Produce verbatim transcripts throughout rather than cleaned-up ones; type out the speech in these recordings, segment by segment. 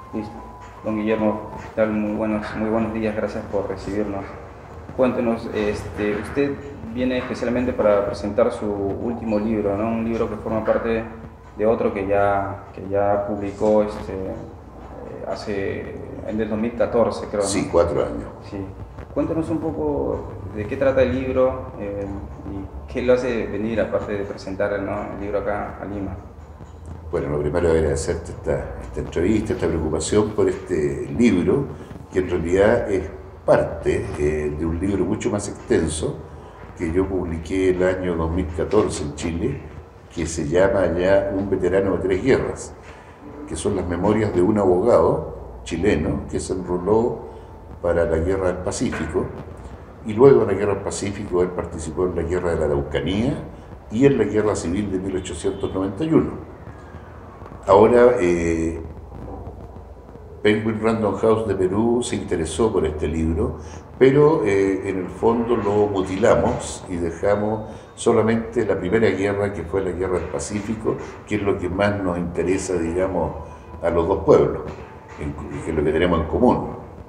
Listo. Don Guillermo, ¿qué tal? Muy buenos, muy buenos días, gracias por recibirnos. Cuéntenos, este, usted viene especialmente para presentar su último libro, ¿no? Un libro que forma parte de otro que ya, que ya publicó este, eh, hace, en el dos mil catorce, creo, ¿no? Sí, cuatro años. Sí. Cuéntenos un poco de qué trata el libro eh, y qué lo hace venir, aparte de presentar, ¿no?, el libro acá a Lima. Bueno, lo primero es agradecerte esta, esta entrevista, esta preocupación por este libro, que en realidad es parte eh, de un libro mucho más extenso que yo publiqué el año dos mil catorce en Chile, que se llama ya Un veterano de tres guerras, que son las memorias de un abogado chileno que se enroló para la Guerra del Pacífico, y luego en la Guerra del Pacífico él participó en la Guerra de la Araucanía y en la Guerra Civil de mil ochocientos noventa y uno. Ahora, eh, Penguin Random House de Perú se interesó por este libro, pero eh, en el fondo lo mutilamos y dejamos solamente la primera guerra, que fue la Guerra del Pacífico, que es lo que más nos interesa, digamos, a los dos pueblos, en, que es lo que tenemos en común.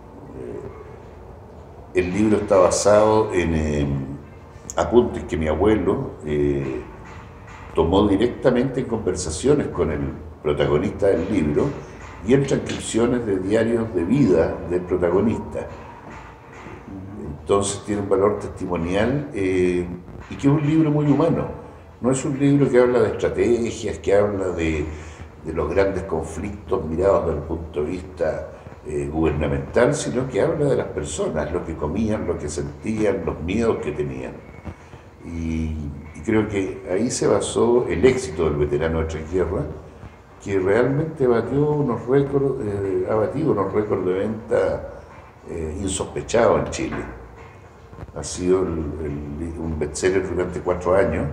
El libro está basado en eh, apuntes que mi abuelo eh, tomó directamente en conversaciones con el protagonista del libro y en transcripciones de diarios de vida del protagonista. Entonces tiene un valor testimonial eh, y que es un libro muy humano. No es un libro que habla de estrategias, que habla de, de los grandes conflictos mirados desde el punto de vista eh, gubernamental, sino que habla de las personas, lo que comían, lo que sentían, los miedos que tenían. Y, y creo que ahí se basó el éxito del veterano de tres guerras, que realmente batió unos récords, eh, ha batido unos récords de venta eh, insospechados en Chile. Ha sido el, el, un bestseller durante cuatro años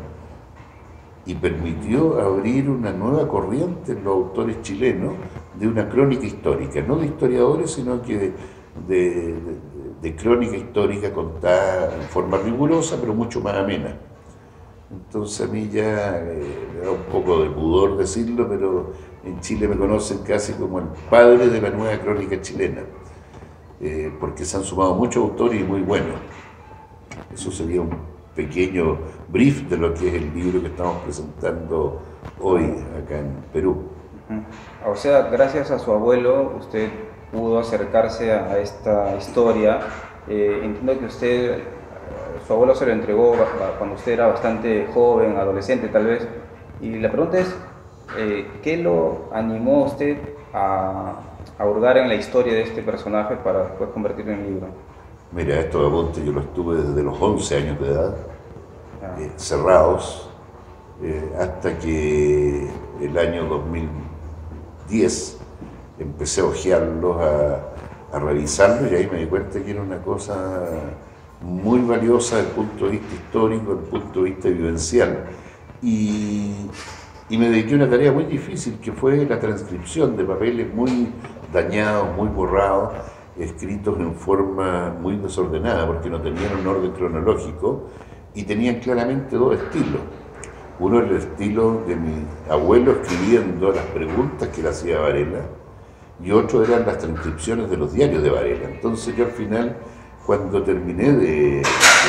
y permitió abrir una nueva corriente en los autores chilenos de una crónica histórica, no de historiadores, sino que de, de, de, de crónica histórica contada en forma rigurosa, pero mucho más amena. Entonces a mí ya eh, me da un poco de pudor decirlo, pero en Chile me conocen casi como el padre de la nueva crónica chilena, eh, porque se han sumado muchos autores y muy buenos. Eso sería un pequeño brief de lo que es el libro que estamos presentando hoy acá en Perú. O sea, gracias a su abuelo, usted pudo acercarse a, a esta historia. Eh, entiendo que usted, su abuelo se lo entregó cuando usted era bastante joven, adolescente tal vez. Y la pregunta es, eh, ¿qué lo animó a usted a, a hurgar en la historia de este personaje para después convertirlo en libro? Mira, estos apuntes yo los tuve desde los once años de edad, Ah. eh, cerrados, eh, hasta que el año dos mil diez empecé a hojearlos, a, a revisarlos, y ahí me di cuenta que era una cosa muy valiosa desde el punto de vista histórico, desde el punto de vista vivencial. Y, y me dediqué a una tarea muy difícil, que fue la transcripción de papeles muy dañados, muy borrados, escritos en forma muy desordenada, porque no tenían un orden cronológico y tenían claramente dos estilos. Uno era el estilo de mi abuelo escribiendo las preguntas que le hacía Varela, y otro eran las transcripciones de los diarios de Varela. Entonces yo al final, cuando terminé de, de,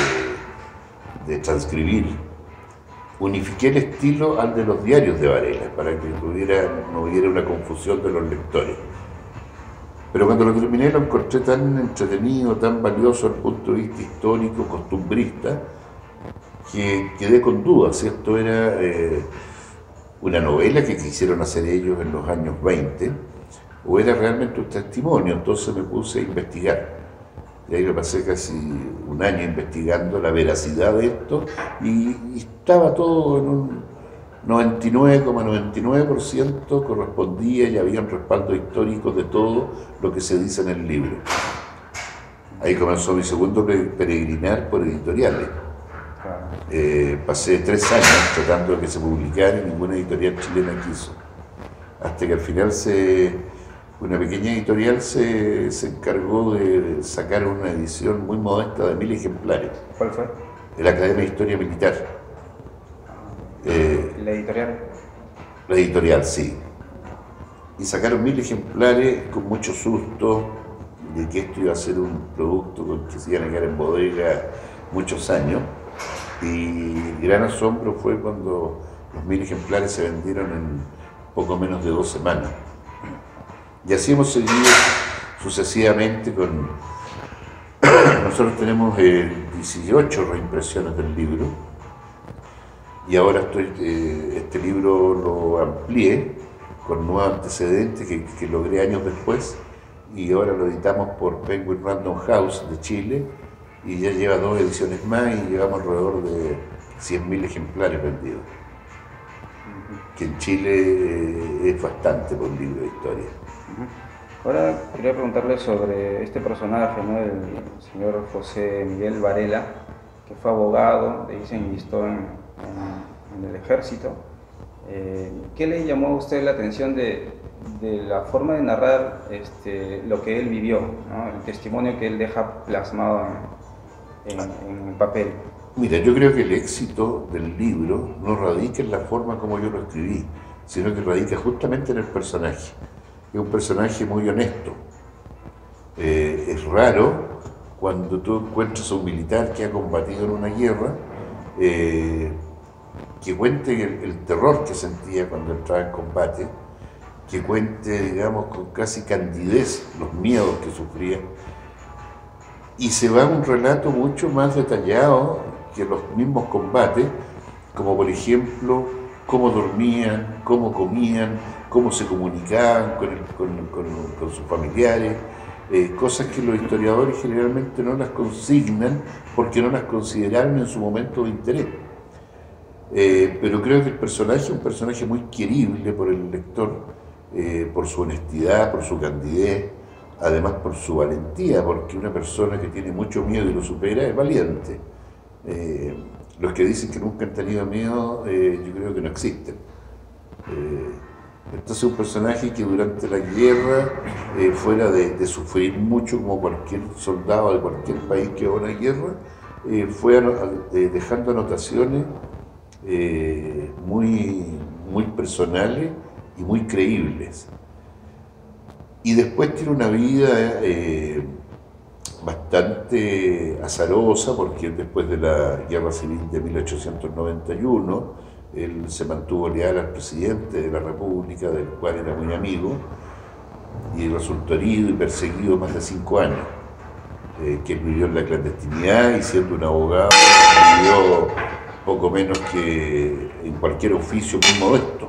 de transcribir, unifiqué el estilo al de los diarios de Varela, para que tuviera, no hubiera una confusión de los lectores. Pero cuando lo terminé lo encontré tan entretenido, tan valioso desde el punto de vista histórico, costumbrista, que quedé con dudas si esto era eh, una novela que quisieron hacer ellos en los años veinte o era realmente un testimonio. Entonces me puse a investigar. Y ahí me pasé casi un año investigando la veracidad de esto y, y estaba todo en un noventa y nueve coma noventa y nueve por ciento correspondía y había un respaldo histórico de todo lo que se dice en el libro. Ahí comenzó mi segundo peregrinar por editoriales. Eh, pasé tres años tratando de que se publicara y ninguna editorial chilena quiso. Hasta que al final se, una pequeña editorial se, se encargó de sacar una edición muy modesta de mil ejemplares. ¿Cuál fue? De la Academia de Historia Militar. Eh, ¿La editorial? La editorial, sí. y sacaron mil ejemplares con mucho susto de que esto iba a ser un producto con que se iban a quedar en bodega muchos años. Y el gran asombro fue cuando los mil ejemplares se vendieron en poco menos de dos semanas. Y así hemos seguido sucesivamente con... Nosotros tenemos eh, dieciocho reimpresiones del libro y ahora estoy, eh, este libro lo amplié con nuevos antecedentes que, que logré años después y ahora lo editamos por Penguin Random House de Chile y ya lleva dos ediciones más y llevamos alrededor de cien mil ejemplares vendidos, que en Chile eh, es bastante por un libro de historia. Ahora quería preguntarle sobre este personaje, ¿no? El señor José Miguel Varela, que fue abogado, de ahí se enlistó en, en, en el ejército. Eh, ¿Qué le llamó a usted la atención de, de la forma de narrar este, lo que él vivió, ¿no? El testimonio que él deja plasmado en, en, en el papel? Mira, yo creo que el éxito del libro no radica en la forma como yo lo escribí, sino que radica justamente en el personaje. Es un personaje muy honesto. Eh, es raro cuando tú encuentras a un militar que ha combatido en una guerra, eh, que cuente el, el terror que sentía cuando entraba en combate, que cuente, digamos, con casi candidez los miedos que sufría, y se va a un relato mucho más detallado que los mismos combates, como por ejemplo cómo dormían, cómo comían, cómo se comunicaban con, el, con, con, con sus familiares, eh, cosas que los historiadores generalmente no las consignan porque no las consideraron en su momento de interés. Eh, pero creo que el personaje es un personaje muy querible por el lector, eh, por su honestidad, por su candidez, además por su valentía, porque una persona que tiene mucho miedo y lo supera es valiente. Eh, los que dicen que nunca han tenido miedo, eh, yo creo que no existen. Eh, entonces un personaje que durante la guerra, eh, fuera de, de sufrir mucho como cualquier soldado de cualquier país que va a una guerra, eh, fue a, a, eh, dejando anotaciones eh, muy, muy personales y muy creíbles. Y después tiene una vida eh, bastante azarosa, porque después de la Guerra Civil de mil ochocientos noventa y uno, él se mantuvo leal al presidente de la República, del cual era muy amigo, y resultó herido y perseguido más de cinco años, eh, que él vivió en la clandestinidad y siendo un abogado vivió poco menos que en cualquier oficio muy modesto.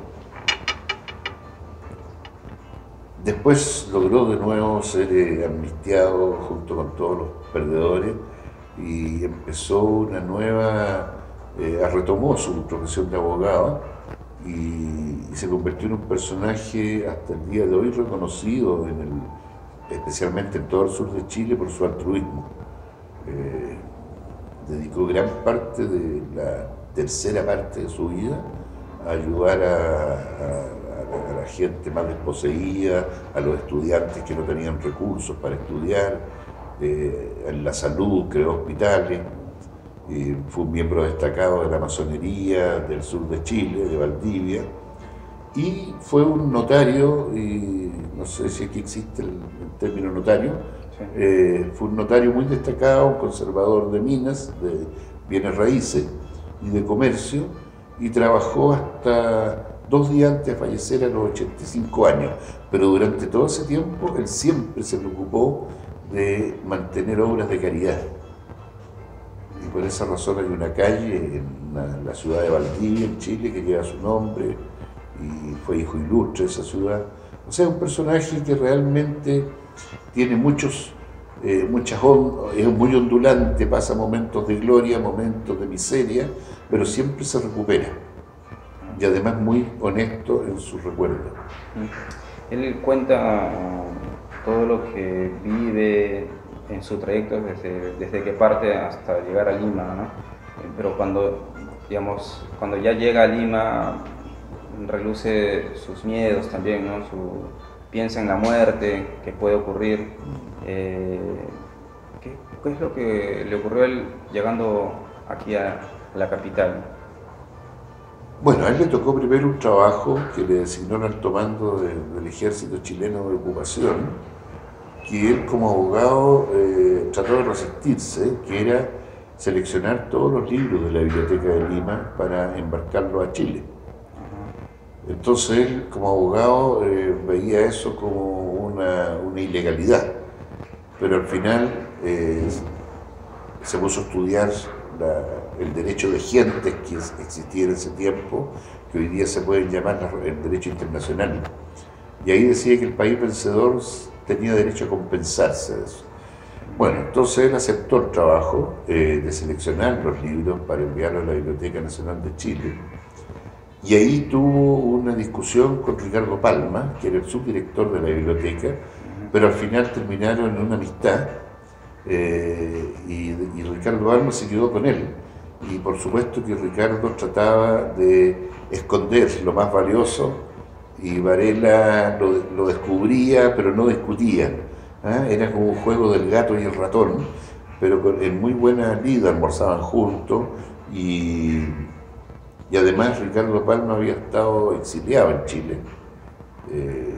Después logró de nuevo ser eh, amnistiado junto con todos los perdedores y empezó una nueva, eh, retomó su profesión de abogado y, y se convirtió en un personaje hasta el día de hoy reconocido, en el, especialmente en todo el sur de Chile, por su altruismo. Eh, dedicó gran parte de la tercera parte de su vida a ayudar a, a a la gente más desposeída, a los estudiantes que no tenían recursos para estudiar, eh, en la salud, creó hospitales, eh, fue un miembro destacado de la masonería del sur de Chile, de Valdivia, y fue un notario, y no sé si aquí existe el, el término notario, sí. eh, fue un notario muy destacado, un conservador de minas, de bienes raíces y de comercio, y trabajó hasta dos días antes de fallecer a los ochenta y cinco años, pero durante todo ese tiempo él siempre se preocupó de mantener obras de caridad. Y por esa razón hay una calle en la, la ciudad de Valdivia, en Chile, que lleva su nombre, y fue hijo ilustre de esa ciudad. O sea, un personaje que realmente tiene muchos, eh, muchas ondas, es muy ondulante, pasa momentos de gloria, momentos de miseria, pero siempre se recupera. Y además muy honesto en sus recuerdos. Él cuenta todo lo que vive en su trayecto desde, desde que parte hasta llegar a Lima, ¿no? Pero cuando, digamos, cuando ya llega a Lima, reluce sus miedos también, ¿no? Su, piensa en la muerte que puede ocurrir. Eh, ¿qué, ¿Qué es lo que le ocurrió a él llegando aquí a la capital? Bueno, a él le tocó primero un trabajo que le designó el alto mando de, del ejército chileno de ocupación, que él como abogado eh, trató de resistirse, que era seleccionar todos los libros de la Biblioteca de Lima para embarcarlos a Chile. Entonces él como abogado eh, veía eso como una, una ilegalidad, pero al final eh, se puso a estudiar la, el derecho de gentes que existía en ese tiempo, que hoy día se pueden llamar el derecho internacional. Y ahí decía que el país vencedor tenía derecho a compensarse de eso. Bueno, entonces él aceptó el trabajo eh, de seleccionar los libros para enviarlos a la Biblioteca Nacional de Chile. Y ahí tuvo una discusión con Ricardo Palma, que era el subdirector de la biblioteca, pero al final terminaron en una amistad eh, y, y Ricardo Palma se quedó con él. Y por supuesto que Ricardo trataba de esconder lo más valioso y Varela lo, lo descubría, pero no discutía. ¿Ah? Era como un juego del gato y el ratón, pero con, en muy buena lida almorzaban juntos y, y además Ricardo Palma había estado exiliado en Chile eh,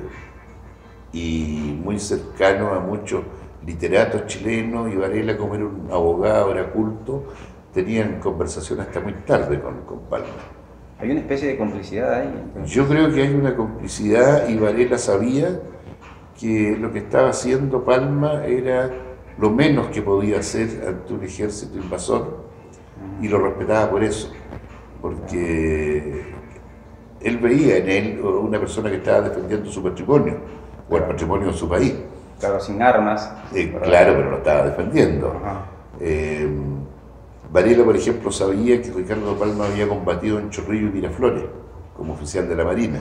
y muy cercano a muchos literatos chilenos, y Varela, como era un abogado, era culto, tenían conversación hasta muy tarde con, con Palma. ¿Hay una especie de complicidad ahí? Entonces? Yo creo que hay una complicidad y Varela sabía que lo que estaba haciendo Palma era lo menos que podía hacer ante un ejército invasor y lo respetaba por eso, porque él veía en él una persona que estaba defendiendo su patrimonio o el patrimonio de su país. Claro, sin armas. Eh, claro, pero lo estaba defendiendo. Eh, Varela, por ejemplo, sabía que Ricardo Palma había combatido en Chorrillos y Miraflores como oficial de la Marina.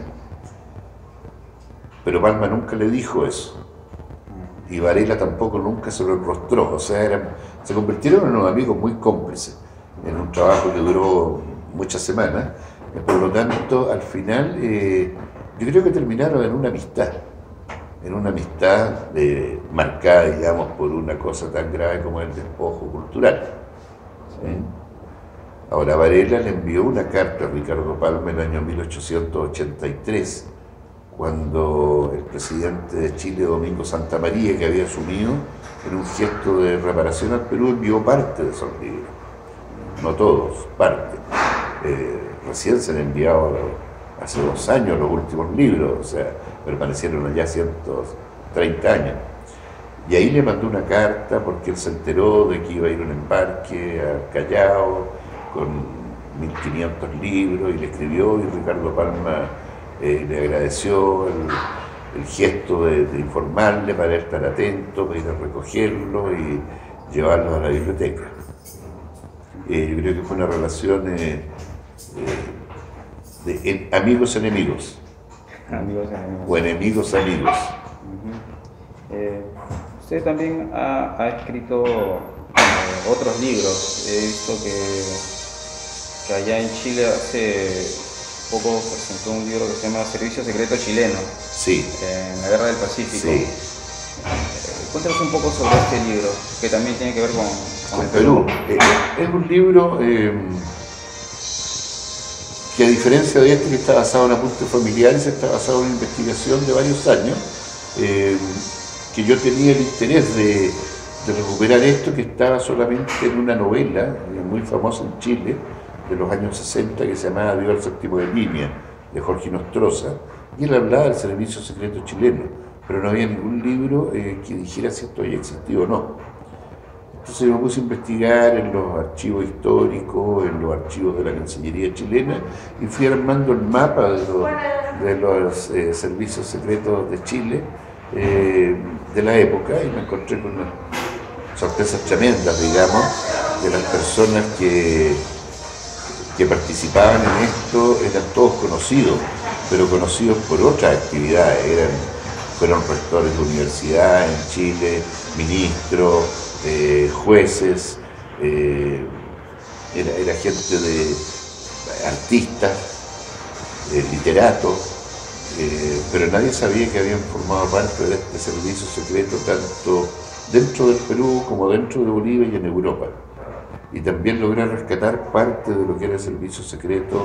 Pero Palma nunca le dijo eso. Y Varela tampoco nunca se lo enrostró. O sea, eran, se convirtieron en unos amigos muy cómplices, en un trabajo que duró muchas semanas. Por lo tanto, al final, eh, yo creo que terminaron en una amistad. En una amistad eh, marcada, digamos, por una cosa tan grave como el despojo cultural. ¿Sí? Ahora, Varela le envió una carta a Ricardo Palma en el año mil ochocientos ochenta y tres, cuando el presidente de Chile, Domingo Santa María, que había asumido en un gesto de reparación al Perú, envió parte de esos libros. No todos, parte. Eh, recién se han enviado hace dos años los últimos libros, o sea, permanecieron allá ciento treinta años. Y ahí le mandó una carta porque él se enteró de que iba a ir a un embarque al Callao con mil quinientos libros y le escribió, y Ricardo Palma eh, le agradeció el, el gesto de, de informarle para estar atento, para ir a recogerlo y llevarlo a la biblioteca. Eh, yo creo que fue una relación eh, eh, de en, amigos enemigos. Amigos enemigos. O enemigos amigos. Uh-huh. eh, usted también ha, ha escrito eh, otros libros. He visto que, que allá en Chile hace poco presentó un libro que se llama Servicio Secreto Chileno. Sí. En la Guerra del Pacífico. Sí. Eh, cuéntanos un poco sobre este libro, que también tiene que ver con, con, con el Perú. Perú. Eh, es un libro eh, que, a diferencia de este que está basado en apuntes familiares, está basado en una investigación de varios años, eh, que yo tenía el interés de, de recuperar esto, que estaba solamente en una novela eh, muy famosa en Chile, de los años sesenta, que se llamaba Viva el Séptimo de Línea, de Jorge Nostroza, y él hablaba del servicio secreto chileno, pero no había ningún libro eh, que dijera si esto había existido o no. Entonces yo me puse a investigar en los archivos históricos, en los archivos de la Cancillería chilena, y fui armando el mapa de los, de los eh, servicios secretos de Chile eh, de la época, y me encontré con unas sorpresas tremendas, digamos, de las personas que que participaban en esto. Eran todos conocidos, pero conocidos por otras actividades. Eran, fueron rectores de universidad en Chile, ministros, eh, jueces, eh, era, era gente de artistas, eh, literatos, eh, pero nadie sabía que habían formado parte de este servicio secreto tanto dentro del Perú como dentro de Bolivia y en Europa. Y también logré rescatar parte de lo que era el servicio secreto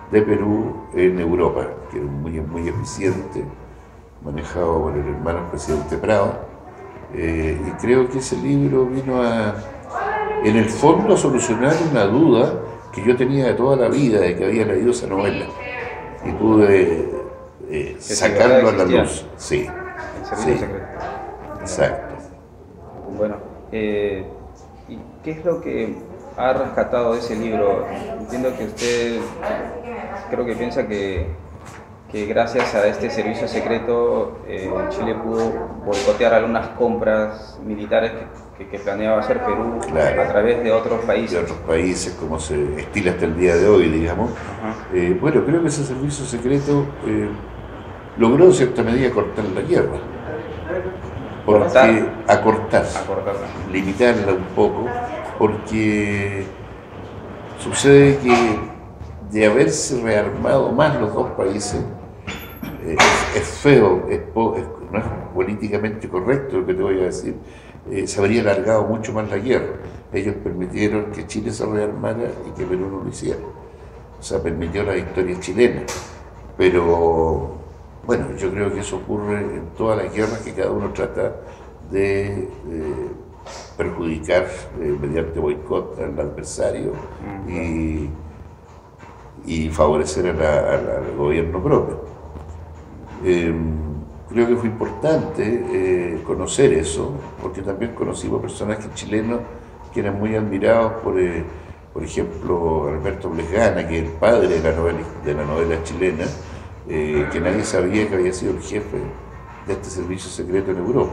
de Perú en Europa, que era muy, muy eficiente, manejado por el hermano presidente Prado. Eh, y creo que ese libro vino a, en el fondo, a solucionar una duda que yo tenía de toda la vida, de que había leído esa novela. Y pude eh, sacarlo a la luz. Sí. El servicio Sí. secreto. Exacto. Bueno, eh, ¿y qué es lo que ha rescatado de ese libro? Entiendo que usted creo que piensa que, que gracias a este servicio secreto eh, Chile pudo boicotear algunas compras militares que, que, que planeaba hacer Perú, claro, a través de otros países. De otros países, como se estila hasta el día de hoy, digamos. Eh, bueno, creo que ese servicio secreto eh, logró en cierta medida cortar la guerra. Porque Cortar. acortar, Acortarla. limitarla un poco, porque sucede que de haberse rearmado más los dos países, eh, es, es feo, es po, es, no es políticamente correcto lo que te voy a decir, eh, se habría alargado mucho más la guerra. Ellos permitieron que Chile se rearmara y que Perú no lo hiciera. O sea, permitió la victoria chilena. Pero bueno, yo creo que eso ocurre en todas las guerras, que cada uno trata de eh, perjudicar eh, mediante boicot al adversario y, y favorecer a la, a la, al gobierno propio. Eh, creo que fue importante eh, conocer eso, porque también conocimos personajes chilenos que eran muy admirados por, eh, por ejemplo, Alberto Blesgana, que es el padre de la novela, de la novela chilena, eh, que nadie sabía que había sido el jefe de este servicio secreto en Europa.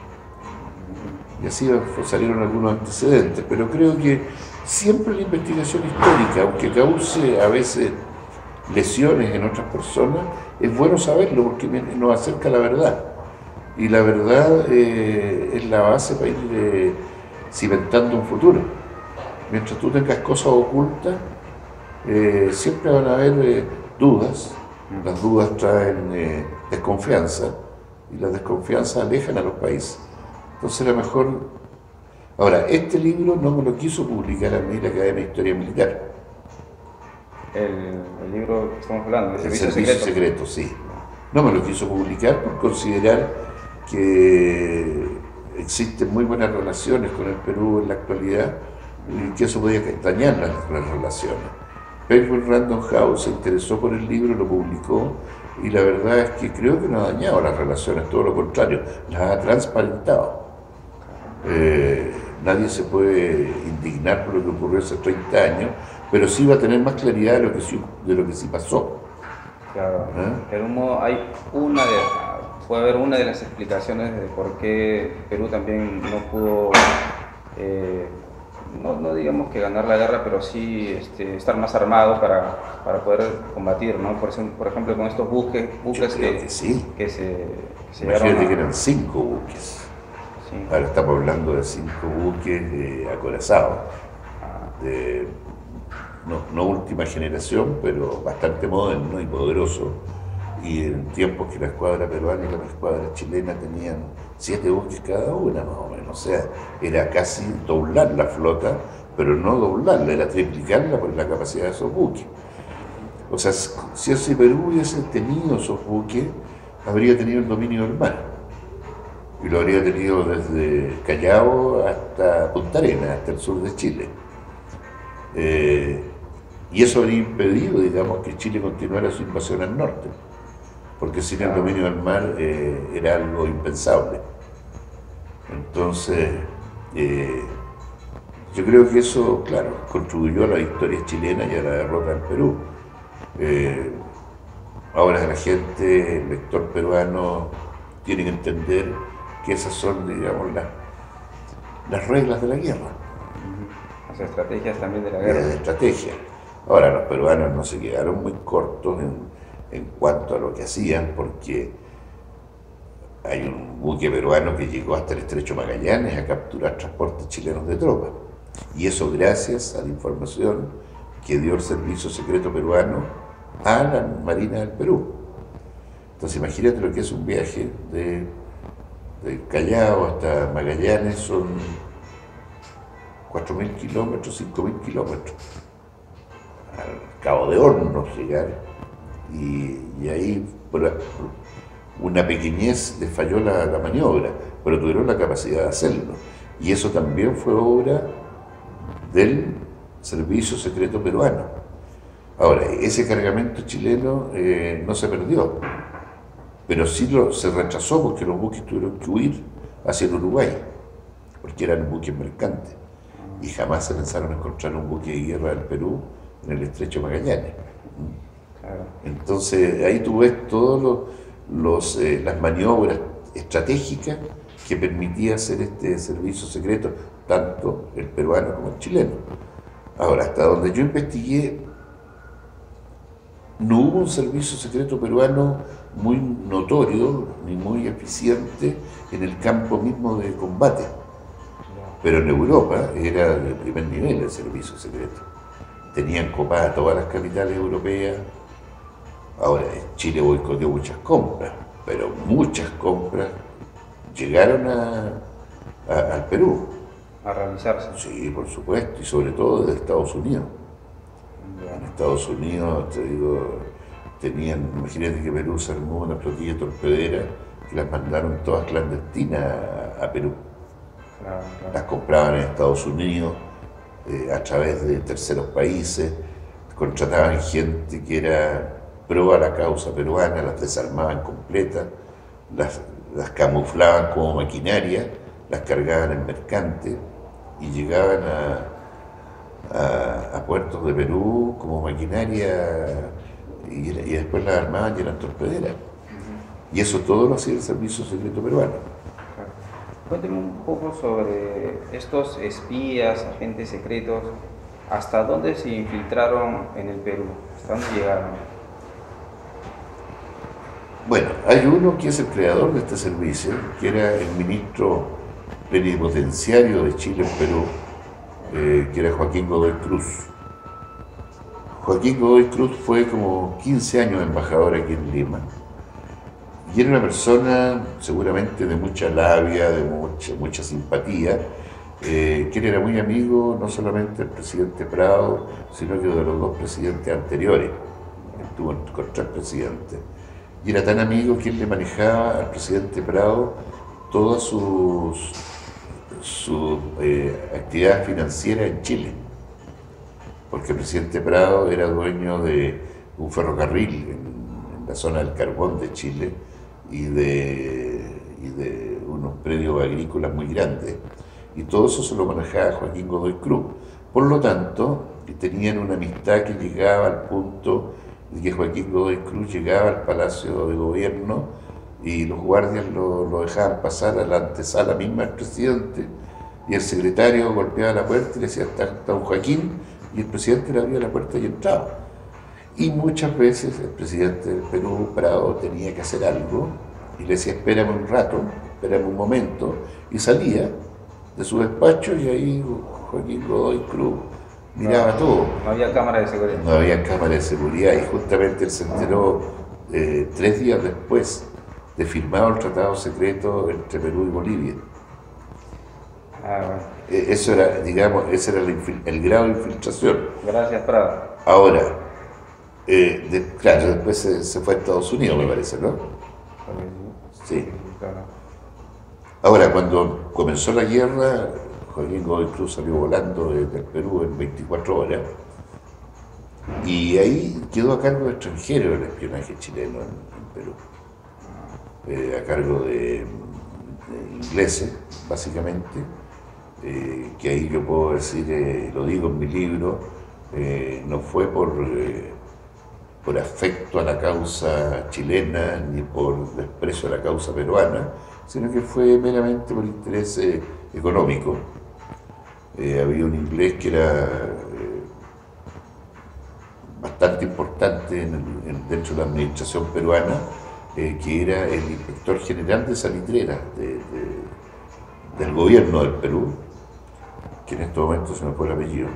Y así salieron algunos antecedentes, pero creo que siempre la investigación histórica, aunque cause a veces lesiones en otras personas, es bueno saberlo porque nos acerca a la verdad. Y la verdad eh, es la base para ir eh, cimentando un futuro. Mientras tú tengas cosas ocultas, eh, siempre van a haber eh, dudas. Las dudas traen eh, desconfianza y las desconfianzas alejan a los países. Entonces, a lo mejor. Ahora, este libro no me lo quiso publicar a mí la Academia de Historia Militar. El, el libro que estamos hablando, el servicio, el servicio secreto. secreto, sí. No me lo quiso publicar por considerar que existen muy buenas relaciones con el Perú en la actualidad y que eso podía dañar las, las relaciones. Penguin Random House se interesó por el libro, lo publicó, y la verdad es que creo que no ha dañado las relaciones, todo lo contrario, las ha transparentado. Eh, nadie se puede indignar por lo que ocurrió hace treinta años, pero sí va a tener más claridad de lo que sí, de lo que sí pasó. Claro, ¿Eh? de algún modo hay una de, puede haber una de las explicaciones de por qué Perú también no pudo, eh, no, no digamos que ganar la guerra, pero sí este, estar más armado para, para poder combatir, ¿no? Por, por ejemplo, con estos buques, buques que, que, sí. que se, se Imagínate a... que eran cinco buques. Sí. Ahora estamos hablando de cinco buques eh, acorazados, de no, no última generación, pero bastante moderno y poderoso. Y en tiempos que la escuadra peruana y la escuadra chilena tenían siete buques cada una, más o menos. O sea, era casi doblar la flota, pero no doblarla, era triplicarla por la capacidad de esos buques. O sea, si ese Perú hubiese tenido esos buques, habría tenido el dominio del mar. Y lo habría tenido desde Callao hasta Punta Arenas, hasta el sur de Chile. Eh, y eso habría impedido, digamos, que Chile continuara su invasión al norte, porque sin el dominio del mar eh, era algo impensable. Entonces, eh, yo creo que eso, claro, contribuyó a la victoria chilena y a la derrota del Perú. Eh, ahora la gente, el lector peruano, tiene que entender que esas son, digamos, las, las reglas de la guerra. Las estrategias también de la guerra. Las estrategias. Ahora, los peruanos no se quedaron muy cortos en, en cuanto a lo que hacían, porque hay un buque peruano que llegó hasta el Estrecho Magallanes a capturar transportes chilenos de tropas. Y eso gracias a la información que dio el servicio secreto peruano a la Marina del Perú. Entonces, imagínate lo que es un viaje de de Callao hasta Magallanes, son cuatro mil kilómetros, cinco mil kilómetros. al Cabo de Hornos llegar, y, y ahí por, por una pequeñez les falló la, la maniobra, pero tuvieron la capacidad de hacerlo. Y eso también fue obra del servicio secreto peruano. Ahora, ese cargamento chileno eh, no se perdió, pero sí lo, se rechazó porque los buques tuvieron que huir hacia el Uruguay, porque eran buques mercantes, y jamás se pensaron encontrar un buque de guerra del Perú en el estrecho Magallanes. Entonces ahí tú ves todas los, los, eh, las maniobras estratégicas que permitía hacer este servicio secreto, tanto el peruano como el chileno. Ahora, hasta donde yo investigué, no hubo un servicio secreto peruano muy notorio ni muy eficiente en el campo mismo de combate. Pero en Europa era de primer nivel el servicio secreto. Tenían copadas todas las capitales europeas. Ahora, Chile boicoteó muchas compras, pero muchas compras llegaron a, a, al Perú. A realizarse. Sí, por supuesto, y sobre todo de Estados Unidos. En Estados Unidos, te digo, tenían, imagínate que Perú se armó una flotilla torpedera que las mandaron todas clandestinas a, a Perú. Claro, claro. Las compraban en Estados Unidos eh, a través de terceros países, contrataban gente que era pro a la causa peruana, las desarmaban completas, las, las camuflaban como maquinaria, las cargaban en mercantes y llegaban a, a, a puertos de Perú como maquinaria y, y después las armaban y eran torpederas. Uh-huh. Y eso todo lo hacía el servicio secreto peruano. Claro. Cuénteme un poco sobre estos espías, agentes secretos, ¿hasta dónde se infiltraron en el Perú? ¿Hasta dónde llegaron? Bueno, hay uno que es el creador de este servicio, que era el ministro plenipotenciario de Chile en Perú, eh, que era Joaquín Godoy Cruz. Joaquín Godoy Cruz fue como quince años embajador aquí en Lima, y era una persona seguramente de mucha labia, de mucha, mucha simpatía, eh, que él era muy amigo no solamente del presidente Prado, sino que de los dos presidentes anteriores. Estuvo con tres presidentes. Y era tan amigo que él le manejaba al presidente Prado todas sus, sus eh, actividades financieras en Chile. Porque el presidente Prado era dueño de un ferrocarril en, en la zona del carbón de Chile y de, y de unos predios agrícolas muy grandes. Y todo eso se lo manejaba Joaquín Godoy Cruz. Por lo tanto, tenían una amistad que llegaba al punto de que Joaquín Godoy Cruz llegaba al Palacio de Gobierno y los guardias lo, lo dejaban pasar a la antesala misma del presidente, y el secretario golpeaba la puerta y le decía, está, está un Joaquín, y el presidente le abría la puerta y entraba. Y muchas veces el presidente del Perú, Prado, tenía que hacer algo y le decía, espérame un rato, espérame un momento, y salía de su despacho y ahí Joaquín Godoy Cruz miraba no, todo. No había cámara de seguridad. No había cámara de seguridad, y justamente él se enteró eh, tres días después de firmado el tratado secreto entre Perú y Bolivia. Ah, bueno. Eh, eso era, digamos, ese era el, el grado de infiltración. Gracias, Prado. Ahora, eh, de, claro, después se, se fue a Estados Unidos, me parece, ¿no? Sí. Ahora, cuando comenzó la guerra, Joaquín Godoy Cruz salió volando desde el Perú en veinticuatro horas, y ahí quedó a cargo de extranjeros el espionaje chileno en, en Perú, eh, a cargo de, de ingleses, básicamente, eh, que ahí yo puedo decir, eh, lo digo en mi libro, eh, no fue por, eh, por afecto a la causa chilena ni por desprecio a la causa peruana, sino que fue meramente por interés eh, económico. Eh, había un inglés que era eh, bastante importante en el, en, dentro de la administración peruana, eh, que era el inspector general de salitreras de, de, del gobierno del Perú, que en este momento se me fue el apellido,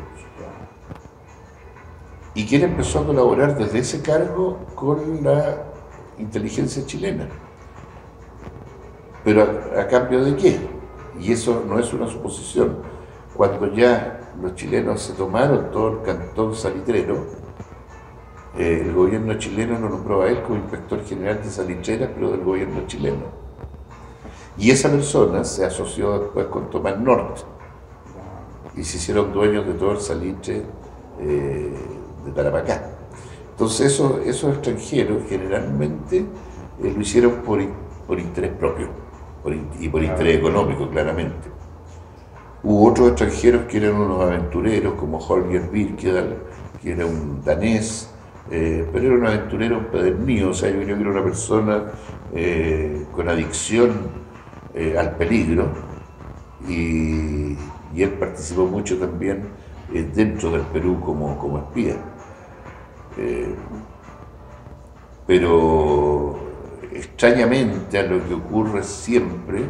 y quien empezó a colaborar desde ese cargo con la inteligencia chilena. ¿Pero a, a cambio de qué? Y eso no es una suposición. Cuando ya los chilenos se tomaron todo el cantón salitrero, Eh, el gobierno chileno lo nombró a él como inspector general de salitrera, pero del gobierno chileno. Y esa persona se asoció después con Tomás Norte y se hicieron dueños de todo el salitre eh, de Tarapacá. Entonces esos, esos extranjeros generalmente eh, lo hicieron por, por interés propio por, y por interés económico, claramente. Hubo otros extranjeros que eran unos aventureros, como Holger Birkedal, que era un danés, eh, pero era un aventurero empedernido, o sea, yo creo que era una persona eh, con adicción eh, al peligro, y, y él participó mucho también eh, dentro del Perú como, como espía. Eh, pero extrañamente, a lo que ocurre siempre,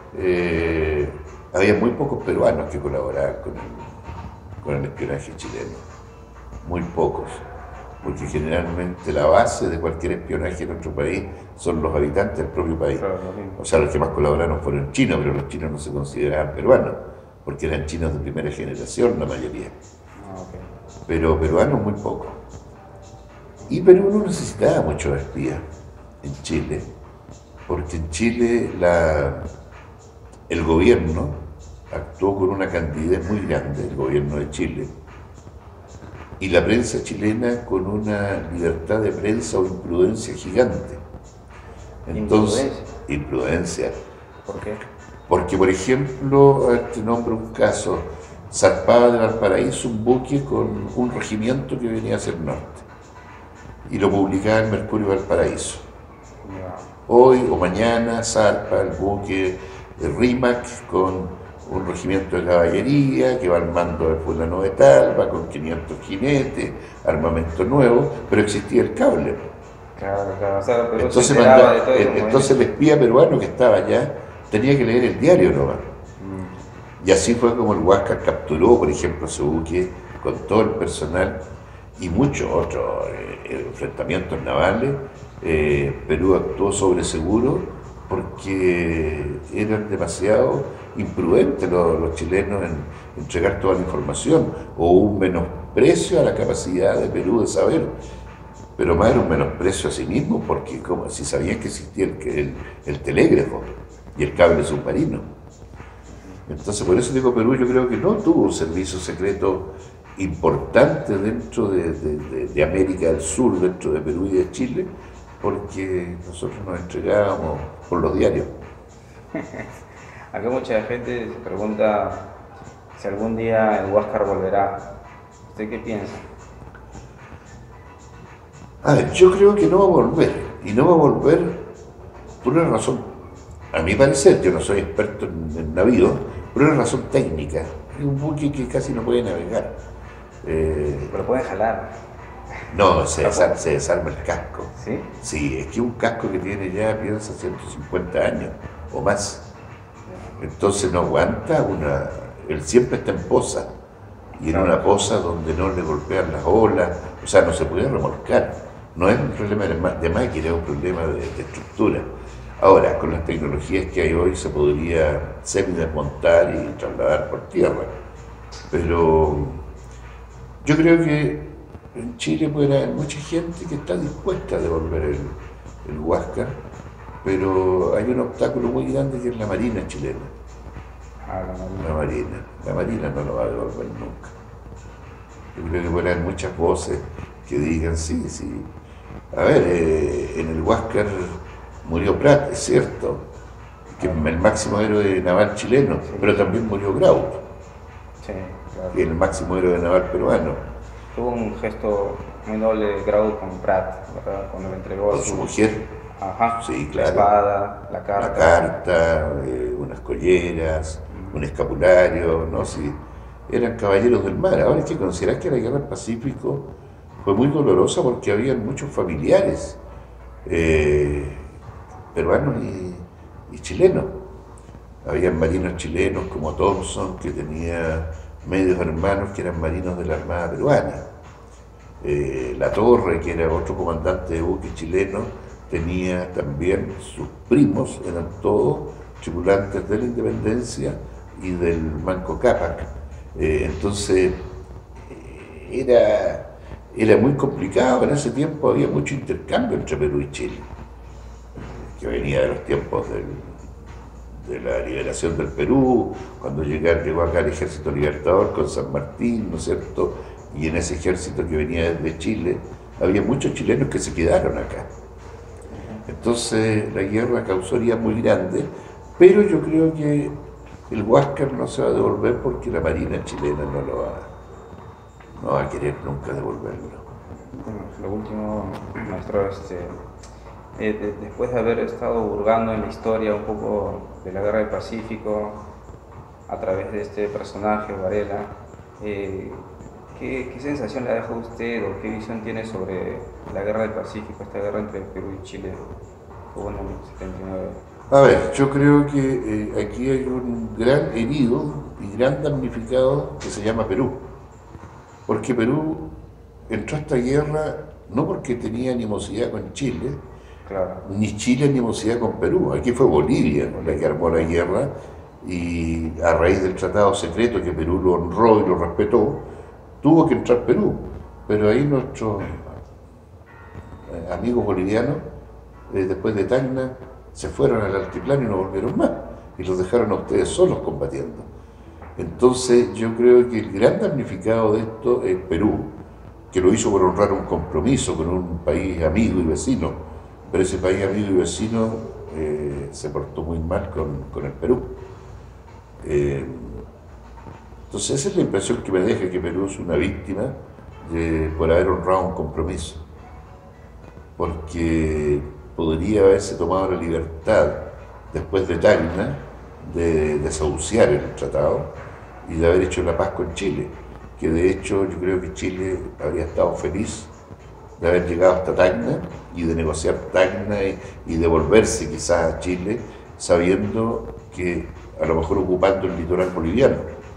eh, había muy pocos peruanos que colaboraban con el, con el espionaje chileno, muy pocos, porque generalmente la base de cualquier espionaje en nuestro país son los habitantes del propio país. O sea, los que más colaboraron fueron chinos, pero los chinos no se consideraban peruanos, porque eran chinos de primera generación la mayoría. Pero peruanos muy pocos. Y Perú no necesitaba muchos espías en Chile, porque en Chile la, el gobierno actuó con una candidez muy grande, el gobierno de Chile, y la prensa chilena con una libertad de prensa o imprudencia gigante. Entonces, imprudencia. imprudencia. ¿Por qué? Porque, por ejemplo, te nombro un caso, zarpaba de Valparaíso un buque con un regimiento que venía hacia el norte, y lo publicaba en Mercurio Valparaíso. Hoy o mañana zarpa el buque de Rímac con un regimiento de caballería que va al mando de fulano de tal, va con quinientos jinetes, armamento nuevo, pero existía el cable. Claro, claro, o sea, pero entonces, se mandó, de todo el, entonces el espía peruano que estaba allá tenía que leer el diario nomás. Mm. Y así fue como el Huáscar capturó, por ejemplo, ese buque con todo el personal y muchos otros eh, enfrentamientos navales. eh, Perú actuó sobre seguro porque eran demasiado imprudentes los, los chilenos en entregar toda la información, o un menosprecio a la capacidad de Perú de saber, pero más era un menosprecio a sí mismo, porque como si sabían que existía el, el, el telégrafo y el cable submarino. Entonces, por eso digo, Perú yo creo que no tuvo un servicio secreto importante dentro de, de, de, de América del Sur, dentro de Perú y de Chile, porque nosotros nos entregábamos por los diarios. Acá mucha gente se pregunta si algún día el Huáscar volverá. ¿Usted qué piensa? A ver, yo creo que no va a volver, y no va a volver por una razón, a mi parecer, yo no soy experto en, en navíos, por una razón técnica. Es un buque que casi no puede navegar. Eh, Pero pueden jalar. No, se desarma, se desarma el casco. ¿Sí? Sí, es que un casco que tiene ya, piensa, ciento cincuenta años o más. Entonces no aguanta una... Él siempre está en posa, y en claro. Una posa donde no le golpean las olas, o sea, no se puede remolcar. No es un problema de máquina, es un problema de, de estructura. Ahora, con las tecnologías que hay hoy se podría semi-desmontar y trasladar por tierra. Pero yo creo que en Chile puede haber mucha gente que está dispuesta a devolver el, el Huáscar, pero hay un obstáculo muy grande que es la Marina chilena. Ah, la Marina. La Marina. La Marina no lo va a devolver nunca. Yo creo que puede haber muchas voces que digan, sí, sí. A ver, eh, en el Huáscar murió Prat, es cierto, que es el máximo héroe naval chileno, sí. Pero también murió Grau, sí, claro. Que es el máximo héroe naval peruano. Tuvo un gesto muy noble Grau con Prat, ¿verdad? Cuando le entregó con su, su mujer. Ajá. Sí, claro. La espada, la carta. La carta, eh, unas colleras, un escapulario, ¿no? Sí, eran caballeros del mar. Ahora hay que considerar que la guerra del Pacífico fue muy dolorosa porque había muchos familiares eh, peruanos y, y chilenos. Había marinos chilenos como Thompson, que tenía medios hermanos que eran marinos de la Armada peruana. Eh, La Torre, que era otro comandante de buque chileno, tenía también sus primos, eran todos tripulantes de la Independencia y del Manco Cápac. Eh, entonces, era, era muy complicado. En ese tiempo había mucho intercambio entre Perú y Chile, que venía de los tiempos del, de la liberación del Perú, cuando llegar, llegó acá el Ejército Libertador con San Martín, ¿no es cierto? Y en ese ejército que venía desde Chile, había muchos chilenos que se quedaron acá. Entonces la guerra causaría muy grande, pero yo creo que el Huáscar no se va a devolver porque la Marina chilena no lo va, no va a querer nunca devolverlo. Bueno, lo último, maestro, este, eh, de, después de haber estado hurgando en la historia un poco de la Guerra del Pacífico a través de este personaje, Varela, eh, ¿qué, ¿qué sensación le deja a usted o qué visión tiene sobre la Guerra del Pacífico, esta guerra entre Perú y Chile que hubo en el setenta y nueve? A ver, yo creo que eh, aquí hay un gran herido y gran damnificado que se llama Perú. Porque Perú entró a esta guerra no porque tenía animosidad con Chile, Claro. ni Chile animosidad con Perú. Aquí fue Bolivia la que armó la guerra y a raíz del tratado secreto que Perú lo honró y lo respetó, tuvo que entrar Perú. Pero ahí nuestros amigos bolivianos, eh, después de Tacna, se fueron al altiplano y no volvieron más, y los dejaron a ustedes solos combatiendo. Entonces yo creo que el gran damnificado de esto es Perú, que lo hizo por honrar un compromiso con un país amigo y vecino, pero ese país amigo y vecino eh, se portó muy mal con, con el Perú. Eh, entonces esa es la impresión que me deja, que Perú es una víctima de, por haber honrado un compromiso, porque podría haberse tomado la libertad después de Tacna de desahuciar el tratado y de haber hecho la paz con Chile, que de hecho yo creo que Chile habría estado feliz de haber llegado hasta Tacna y de negociar Tacna y, y devolverse quizás a Chile sabiendo que a lo mejor ocupando el litoral boliviano.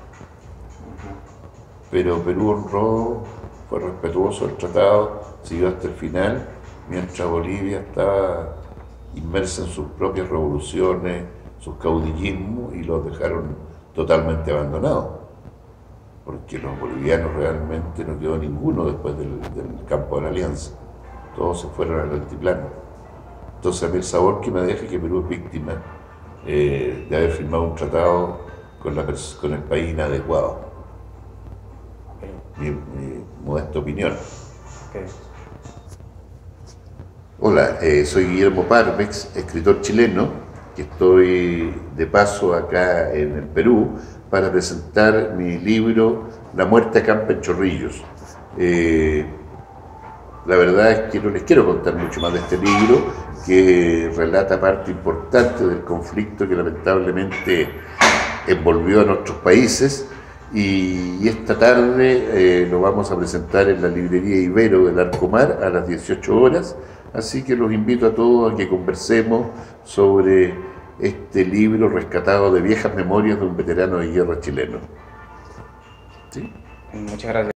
Pero Perú honró, fue respetuoso del tratado, siguió hasta el final, mientras Bolivia estaba inmersa en sus propias revoluciones, sus caudillismos, y los dejaron totalmente abandonados, porque los bolivianos realmente no quedó ninguno después del, del campo de la Alianza, todos se fueron al altiplano. Entonces a mí el sabor que me deja es que Perú es víctima eh, de haber firmado un tratado con, la, con el país inadecuado. Mi, mi modesta opinión. Okay. Hola, eh, soy Guillermo Parmex, escritor chileno, que estoy de paso acá en el Perú para presentar mi libro La muerte acampa en Chorrillos. Eh, la verdad es que no les quiero contar mucho más de este libro, que relata parte importante del conflicto que lamentablemente envolvió a nuestros países, y esta tarde eh, lo vamos a presentar en la librería Ibero del Arcomar a las dieciocho horas, así que los invito a todos a que conversemos sobre este libro rescatado de viejas memorias de un veterano de guerra chileno. ¿Sí? Muchas gracias.